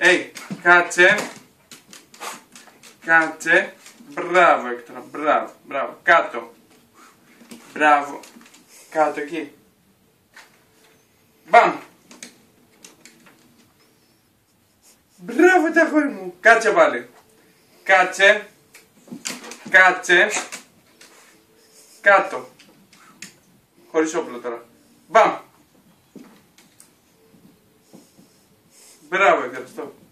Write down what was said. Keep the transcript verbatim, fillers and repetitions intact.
Hey, κάτσε. Κάτσε. Μπράβο Έκτορα, μπράβο, μπράβο. Κάτω. Μπράβο. Κάτω εκεί. Μπαμ. Μπράβο τα αγόρι μου. Κάτσε πάλι. Κάτσε. Κάτσε. Κάτω. Χωρίς όπλο τώρα. Μπαμ. Μπράβο, ευχαριστώ.